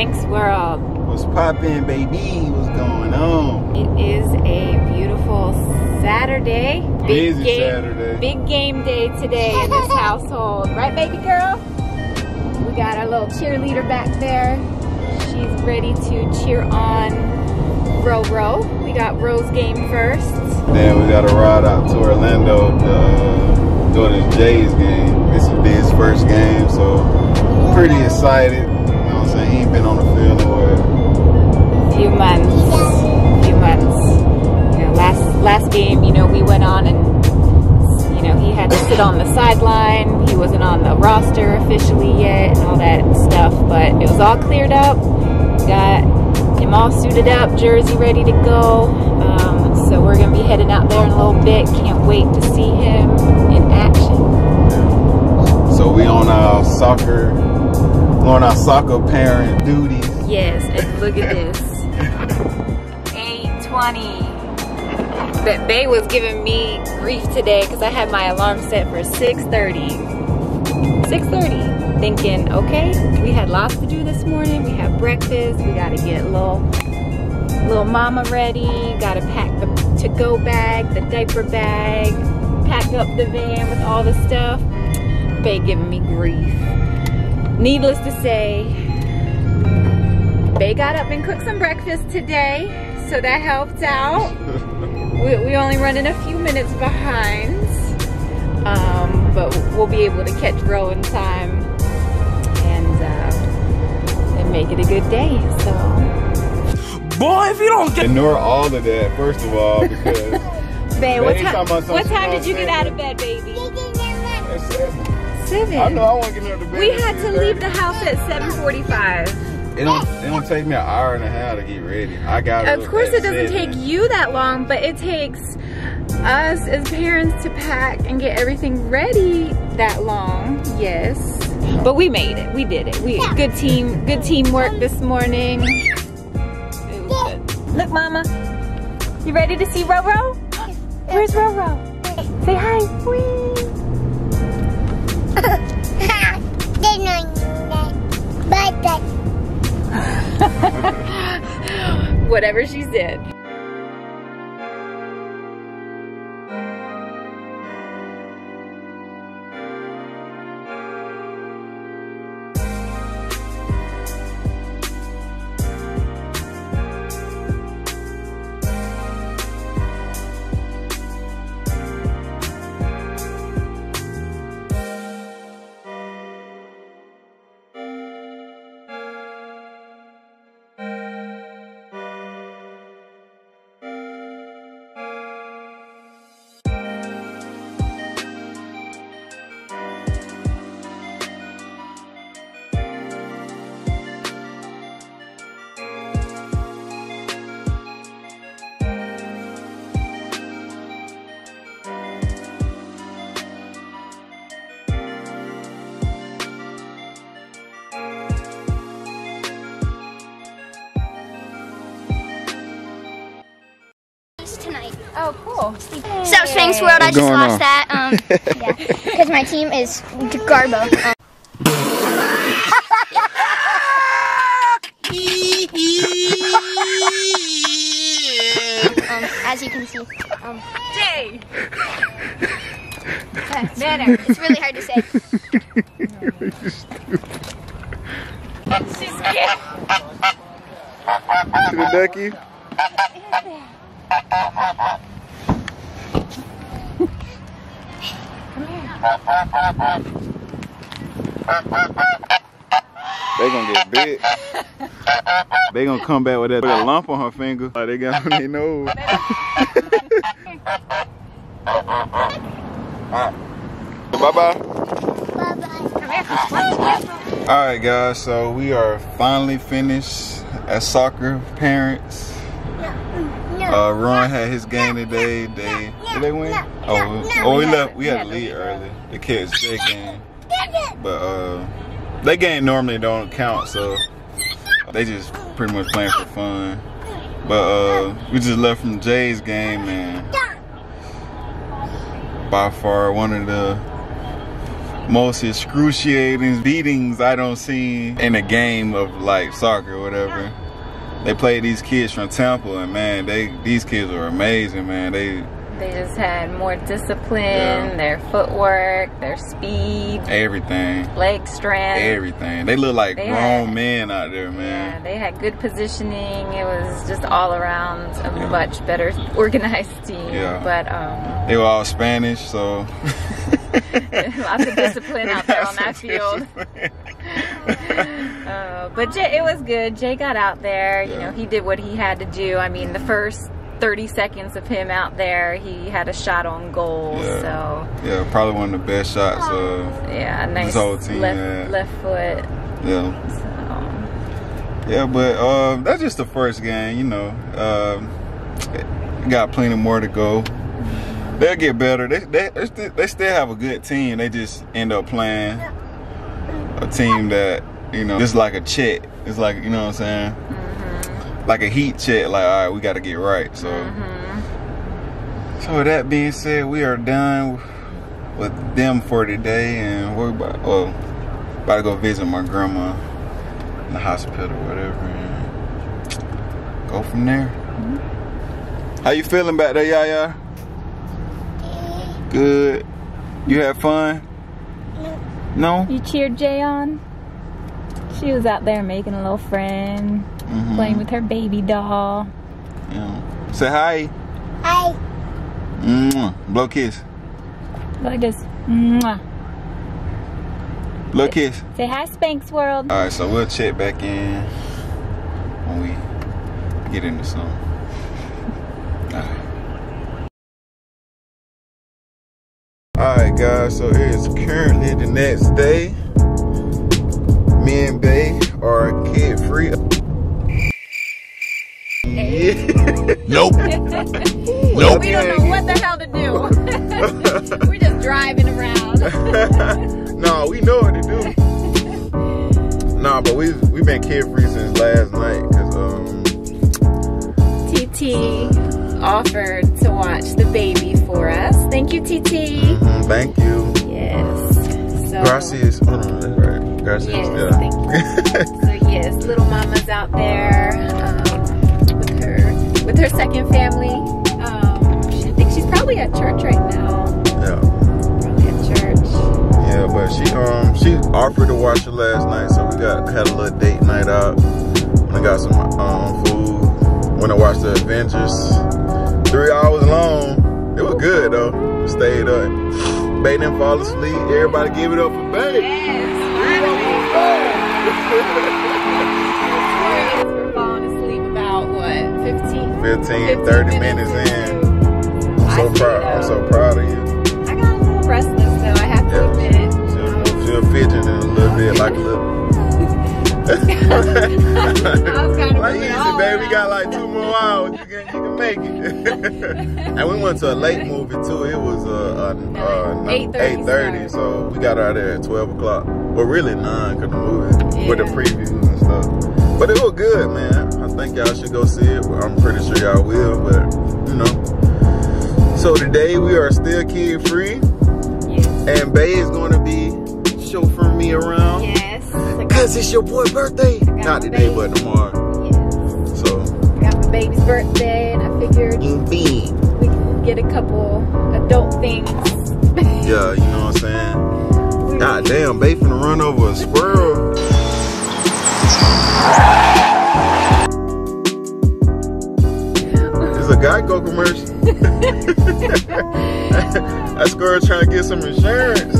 Spanx World. What's poppin', baby? What's going on? It is a beautiful Saturday. Busy Saturday. Big game day today in this household. Right, baby girl? We got our little cheerleader back there. She's ready to cheer on Ro. We got Ro's game first. Then we got to ride out to Orlando to go to Jay's game. This will be his first game, so pretty excited. You know what I'm saying? He ain't been on the field in a Few months. You know, last game, you know, we went on and, you know, he had to sit on the sideline. He wasn't on the roster officially yet and all that stuff, but it was all cleared up. Got him all suited up, jersey ready to go. So we're gonna be heading out there in a little bit. Can't wait to see him in action. So we on our soccer parent duties. Yes, and look at this. 8:20. But Bay was giving me grief today because I had my alarm set for 6:30. 6:30. Thinking, okay, we had lots to do this morning. We have breakfast. We gotta get little mama ready. Gotta pack the to-go bag, the diaper bag, pack up the van with all the stuff. Bay giving me grief. Needless to say, Bay got up and cooked some breakfast today, so that helped out. We only running a few minutes behind, but we'll be able to catch Ro in time and make it a good day. So, boy, if you don't get ignore all of that, first of all, because Bay, what time did you get out of bed, baby? 7. I know I want to get out of bed. We had to leave the house at 7:45. It don't take me an hour and a half to get ready. I got Of course it doesn't take you that long, but it takes us as parents to pack and get everything ready that long. Yes. But we made it. We did it. Good teamwork this morning. It was good. Look, Mama. You ready to see Ro? Where's Ro? Say hi. Whee. Whatever she said. Tonight. Oh, cool. So Spanx World, I just lost that. Yeah, because my team is Garbo. As you can see. Jay. Better. It's really hard to say. She's scared. To the ducky. They gonna get big. They gonna come back with that lump on her finger. Like they got on their nose. Bye-bye. Bye-bye. Alright guys, so we are finally finished as soccer parents. Ron had his game today. Did they win? We had to leave early to catch their game. But their game normally don't count, so they just pretty much playing for fun. But we just left from Jay's game, and by far one of the most excruciating beatings I don't see in a game of like soccer or whatever. They played these kids from Temple, and man, these kids are amazing, man. They just had more discipline, their footwork, their speed, everything, leg strength, everything. They look like grown men out there, man. Yeah, they had good positioning. It was just all around a much better organized team. Yeah. But they were all Spanish, so lots of discipline out there on that field. But Jay, it was good. Jay got out there. You know, he did what he had to do. I mean, the first 30 seconds of him out there, he had a shot on goal. So yeah, probably one of the best shots of nice this whole team. Left foot. Yeah. So. Yeah, but that's just the first game. You know, got plenty more to go. They'll get better. They still have a good team. They just end up playing a team that, you know, it's like a check. It's like, you know what I'm saying? Like a heat check. Like, all right, we got to get right. So, so with that being said, we are done with them for today, and we're about to go visit my grandma in the hospital or whatever, and go from there. How you feeling back there, Yaya? Good. You had fun? No? You cheered Jay on? She was out there making a little friend, playing with her baby doll. Yeah. Say hi. Hi. Mwah. Blow kiss. Like this. Mwah. Blow kiss. Say hi, Spanx World. All right, so we'll check back in when we get into some. All right. Alright guys, so it is currently the next day. Me and Bae are kid free. Nope. Nope. We don't know what the hell to do. We're just driving around. No, we know what to do. Nah, but we've been kid free since last night because TT offered to watch the baby for us. Thank you, TT. Thank you. Yes. So, Gracias. Hold on, that's right. Gracias. Yes, Yeah. thank you. So yes, little mama's out there with her second family. I think she's probably at church right now. Yeah. Probably at church. Yeah, but she offered to watch it last night, so we had a little date night out. I got some food. Went to watch the Avengers. 3 hours long. It was good though. We stayed up. Bae didn't fall asleep. Everybody give it up for Bae. Yes. We're falling asleep about what, 15, 30 minutes in. I'm so proud of you. I got a little restless though, I have to admit. She'll fidgeting a little bit, like a little. I was kind of like easy, baby. We got like 2 more hours. You can make it. And we went to a late movie too. It was 8:30, so we got out there at 12 o'clock. But really 9 because the movie with the previews and stuff. But it was good, man. I think y'all should go see it. I'm pretty sure y'all will, but you know. So today we are still kid free. Yes. And Bae is going to be chauffeuring me around. Yes. Because it's your boy's birthday. Not today, but tomorrow. Yes. So. I got my baby's birthday, and I figured we can get a couple adult things. Yeah, you know what I'm saying? God damn, Bae finna run over a squirrel. It's a Geico commercial. That squirrel trying to get some insurance.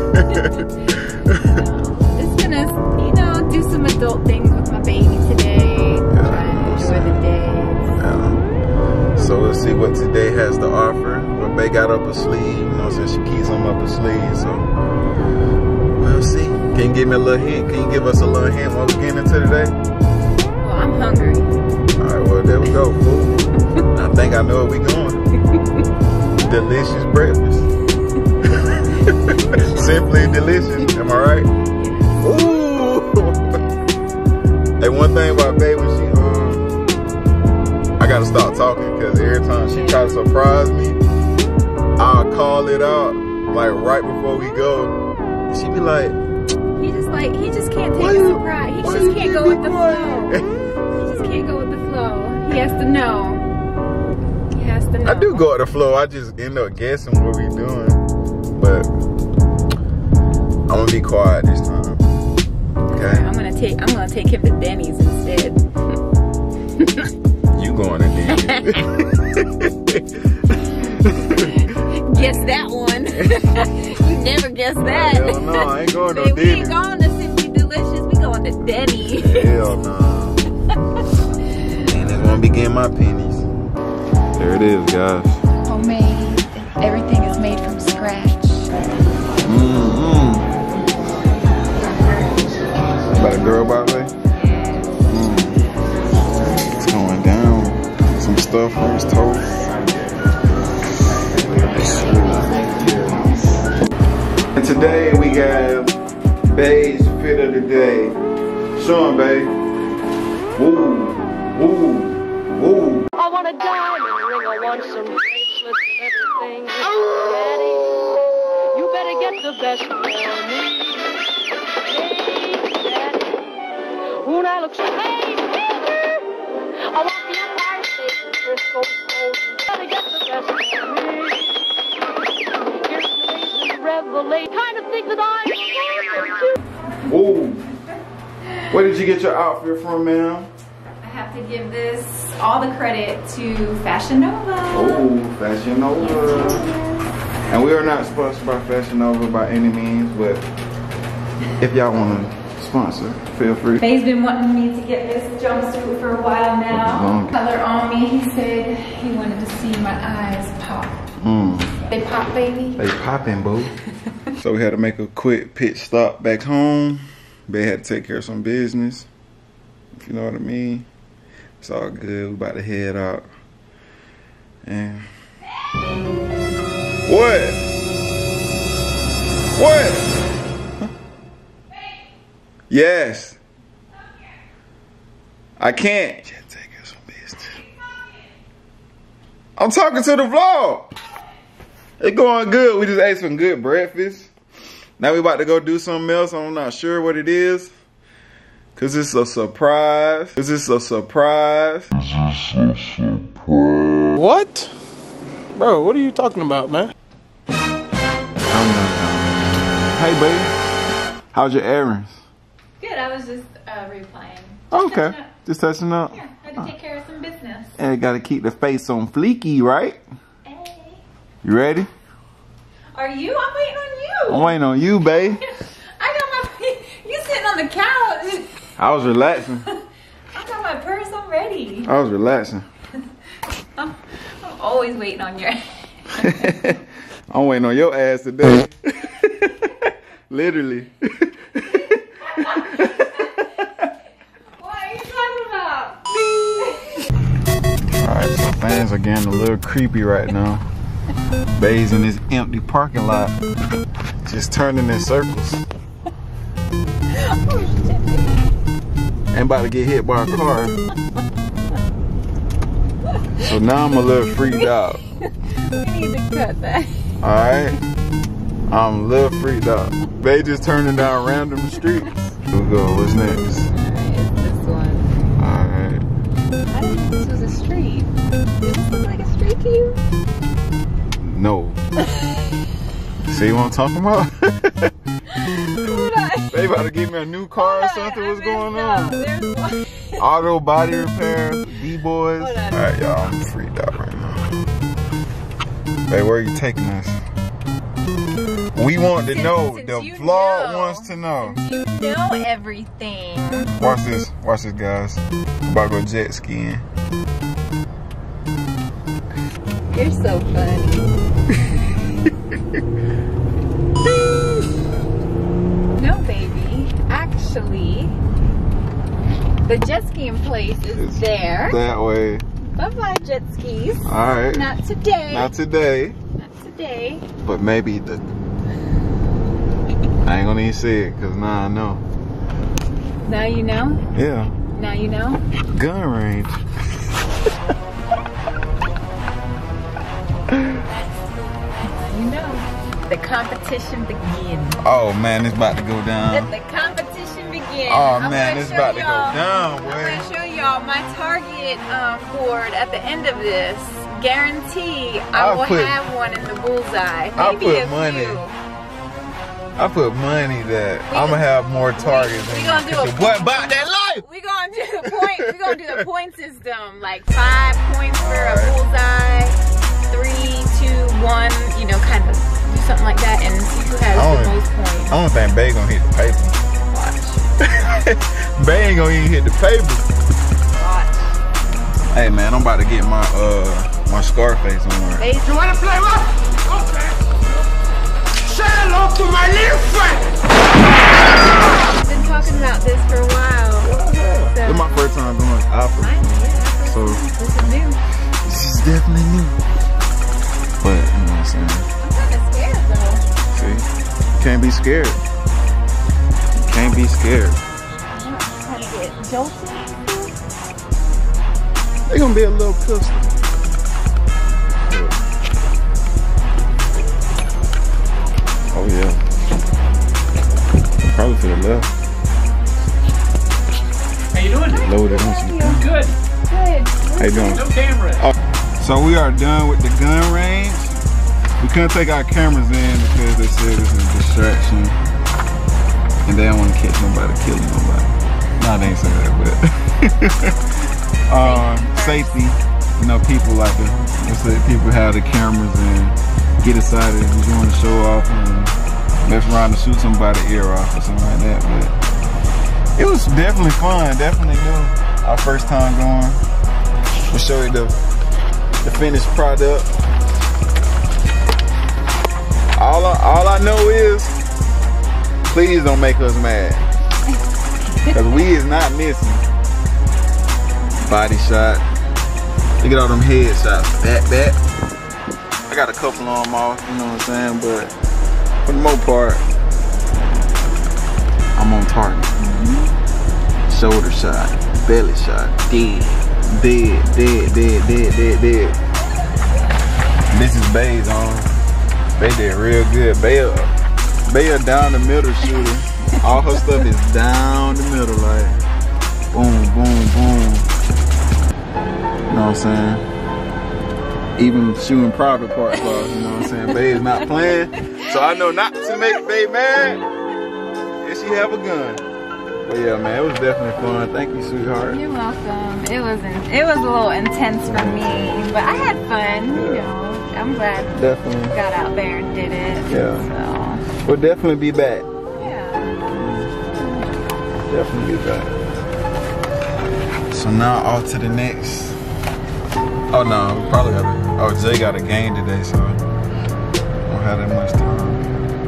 Just gonna, you know, do some adult things with my baby today. Try and enjoy the day. Yeah. So we'll see what today has to offer. What Bae got up her sleeve, you know, since she keeps them up her sleeve. So we'll see. Can you give me a little hint? Can you give us a little hint what we're getting into today? Well, I'm hungry. Alright, well there we go, food. I think I know where we going. Delicious breakfast. Simply delicious, am I right? Ooh! Hey, one thing about Bae, when she I gotta stop talking because every time she tries to surprise me, I'll call it out like right before we go. She be like, he just can't take a surprise. He just can't go with the flow. He just can't go with the flow. He has to know. He has to know. I do go with the flow. I just end up guessing what we doing. But I'm gonna be quiet this time. Okay. I'm gonna take him to Denny's instead. You going to Denny's? Guess that one. You never guessed that. Hell no, I ain't going to Babe, Denny's. we ain't going to Simply Delicious. We going to Denny's. Hell no. And it's gonna be getting my pennies. There it is, guys. Homemade. Everything is made from scratch. About a girl, by the way? It's going down. Some stuff on his toast. And today we got Bae's fit of the day. Show him, Bae. Woo, woo, woo. I want a diamond ring, I want some bracelets and everything. Daddy, you better get the best for me. Hey, Daddy, when I look so hey, I want the Empire State Frisco Gold. You better get the best for me. Here's the revelation, kind of think that I'm Woo. Where did you get your outfit from, ma'am? I have to give this all the credit to Fashion Nova. Oh, Fashion Nova. And we are not sponsored by Fashion Nova by any means, but if y'all want to sponsor, feel free. Bae's been wanting me to get this jumpsuit for a while now. Color on me. He said he wanted to see my eyes pop. They pop, baby. They popping, boo. So we had to make a quick pit stop back home. Bae had to take care of some business, if you know what I mean. It's all good. We about to head out. And what? What? Huh? Yes. I can't. Just take care of some business. I'm talking to the vlog. It's going good. We just ate some good breakfast. Now we about to go do something else. I'm not sure what it is. Cause it's a surprise. Cause it's a surprise. What? Bro, what are you talking about, man? Hey, baby. How's your errands? Good, I was just replying. Okay. Just touching up? Yeah, I had to take care of some business. And gotta keep the face on fleeky, right? Hey. You ready? Are you? I'm waiting on you. I'm waiting on you, babe. I got my, you sitting on the couch. I was relaxing. I got my purse, I'm ready. I was relaxing. I'm always waiting on your I'm waiting on your ass today. Literally. What are you talking about? Alright, so things are getting a little creepy right now. Bae's in this empty parking lot, just turning in circles. And about to get hit by a car. So now I'm a little freaked out. We need to cut that. Alright? I'm a little freaked out. Bae just turning down random streets. Here we go, what's next? Alright, it's this one. Alright. I didn't know this was a street. Does this look like a street to you? No. See what I'm talking about? They about to give me a new car or something? What's going on? There's one. Auto body repairs, D-boys. Alright, y'all, I'm freaked out right now. Hey, where are you taking us? We want to know. The vlog wants to know. You know everything. Watch this, guys. I'm about to go jet skiing. You're so funny. No, baby. Actually, the jet skiing place is there. That way. Bye-bye, jet skis. Alright. Not today. Not today. Not today. But maybe the... I ain't gonna even say it, because now I know. Now you know? Yeah. Now you know? Gun range. You know. the competition begin. Oh man, it's about to go down. Let the competition begin. Oh man, it's about to go down, boy. I'm gonna show y'all my target board at the end of this. Guarantee I will have one in the bullseye. Maybe a few. I put money that I'm gonna have more targets. We gonna do what about that life? We gonna do the point. We gonna do the point system, like 5 points for a bullseye, 3, 2, 1. You know, kind of do something like that, and see who has the most points. I don't think Bay gonna hit the paper. Watch. Bay ain't gonna even hit the paper. Watch. Hey man, I'm about to get my my Scarface on. You wanna play what? Okay. Say hello to my little friend. I've been talking about this for a while. So. It's my first time doing Alpha. So this is new. This is definitely new. But you know what I'm saying? I'm kind of scared though. See? You can't be scared. You can't be scared. Kind of get jolted. They're gonna be a little pistol. Oh yeah. Probably to the left. How you doing? Loaded on some. Good. How you doing? No camera. Oh. So we are done with the gun range. We couldn't take our cameras in because they said it's a distraction. And they don't want to catch nobody killing nobody. Nah, they ain't say that, but safety. You know, people like to, people have the cameras and get excited if you want to show off and mess around and shoot somebody's ear off or something like that. But it was definitely fun, definitely new. Our first time going. We'll show you the finished product. All I know is, please don't make us mad. Cause we is not missing. Body shot. Look at all them head shots. Back. I got a couple on them off, you know what I'm saying? But for the most part, I'm on target. Shoulder shot, belly shot, dead. This is Bay's on. Bay did real good. Bay a down the middle shooter. All her stuff is down the middle, like boom, boom, boom. You know what I'm saying? Even shooting private parts off, you know what I'm saying? Bay is not playing. So I know not to make Bay mad if she have a gun. But yeah, man, it was definitely fun. Thank you, sweetheart. You're welcome. It was a little intense for me, but I had fun. You know, I'm glad definitely got out there and did it. Yeah. So. We'll definitely be back. Yeah. Definitely be back. So now off to the next. Oh no, we probably got Jay got a game today, so we don't have that much time.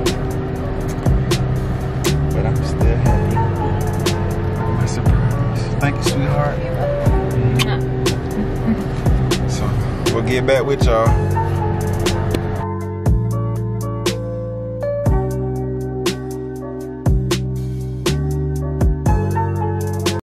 But I'm still happy. My surprise. Thank you, sweetheart. So we'll get back with y'all.